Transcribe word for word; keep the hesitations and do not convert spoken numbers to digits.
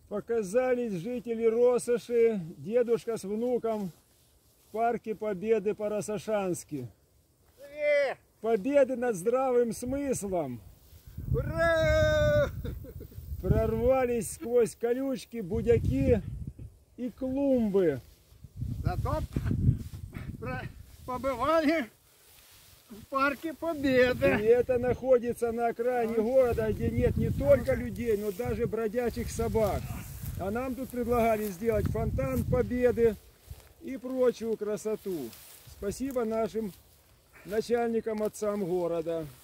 Показались жители Россоши, дедушка с внуком в парке Победы по-Россошански. Победы над здравым смыслом. Ура! Прорвались сквозь колючки, будяки и клумбы. Зато побывали в парке Победы. И это находится на окраине города, где нет не только людей, но даже бродячих собак. А нам тут предлагали сделать фонтан Победы и прочую красоту. Спасибо нашим начальникам, отцам города.